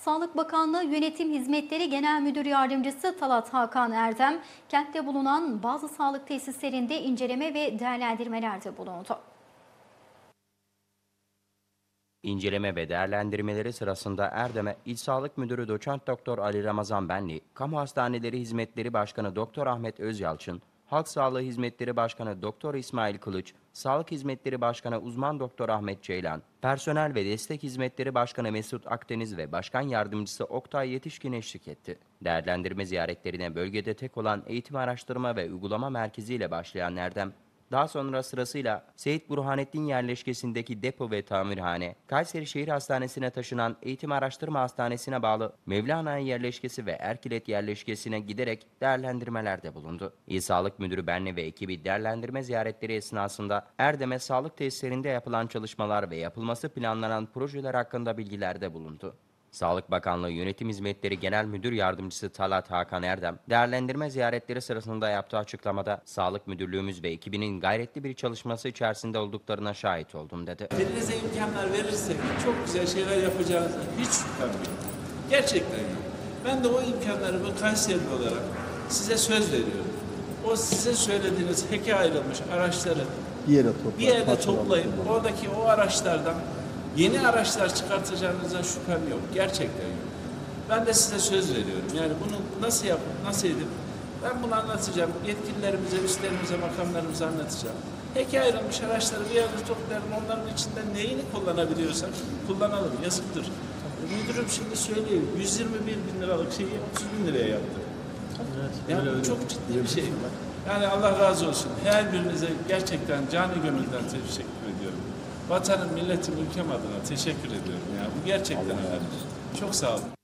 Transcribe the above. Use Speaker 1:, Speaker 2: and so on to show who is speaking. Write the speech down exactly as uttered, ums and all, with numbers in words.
Speaker 1: Sağlık Bakanlığı Yönetim Hizmetleri Genel Müdür Yardımcısı Talat Hakan Erdem, kentte bulunan bazı sağlık tesislerinde inceleme ve değerlendirmelerde bulundu.
Speaker 2: İnceleme ve değerlendirmeleri sırasında Erdem'e İl Sağlık Müdürü Doçent Doktor Ali Ramazan Benli, Kamu Hastaneleri Hizmetleri Başkanı Doktor Ahmet Özyalçın, Halk Sağlığı Hizmetleri Başkanı Doktor İsmail Kılıç, Sağlık Hizmetleri Başkanı Uzman Doktor Ahmet Ceylan, Personel ve Destek Hizmetleri Başkanı Mesut Akdeniz ve Başkan Yardımcısı Oktay Yetişkin eşlik etti. Değerlendirme ziyaretlerine bölgede tek olan Eğitim Araştırma ve Uygulama Merkezi ile başlayan Erdem, daha sonra sırasıyla Seyit Burhanettin yerleşkesindeki depo ve tamirhane, Kayseri Şehir Hastanesi'ne taşınan Eğitim Araştırma Hastanesi'ne bağlı Mevlana yerleşkesi ve Erkilet yerleşkesine giderek değerlendirmelerde bulundu. İl Sağlık Müdürü Benli ve ekibi değerlendirme ziyaretleri esnasında Erdem'e sağlık tesislerinde yapılan çalışmalar ve yapılması planlanan projeler hakkında bilgilerde bulundu. Sağlık Bakanlığı Yönetim Hizmetleri Genel Müdür Yardımcısı Talat Hakan Erdem, değerlendirme ziyaretleri sırasında yaptığı açıklamada Sağlık Müdürlüğümüz ve ekibinin gayretli bir çalışması içerisinde olduklarına şahit oldum dedi.
Speaker 3: Elinize imkanlar verirsek çok güzel şeyler yapacağınızda hiç şüphem yok. Gerçekten yok. Ben de o imkanları bu Kayserili olarak size söz veriyorum. O sizin söylediğiniz heke ayrılmış araçları
Speaker 4: bir yere, topla,
Speaker 3: bir yerde toplayıp oradaki o araçlardan yeni araçlar çıkartacağınıza şüphem yok. Gerçekten yok. Ben de size söz veriyorum. Yani bunu nasıl yapıp, nasıl edip ben bunu anlatacağım. Yetkililerimize, üstlerimize, makamlarımıza anlatacağım. Heke ayrılmış araçları bir yerde toplayalım. Onların içinden neyini kullanabiliyorsak kullanalım. Yazıktır. Müdürüm şimdi söyleyeyim. yüz yirmi bir bin liralık şeyi otuz bin liraya yaptı. Yani bu çok ciddi bir şey. Yani Allah razı olsun. Her birinize gerçekten canı gönülden teşekkür ediyorum. Vatanım, milletim, ülkem adına teşekkür ediyorum. Yani bu gerçekten önemli. Çok sağ olun.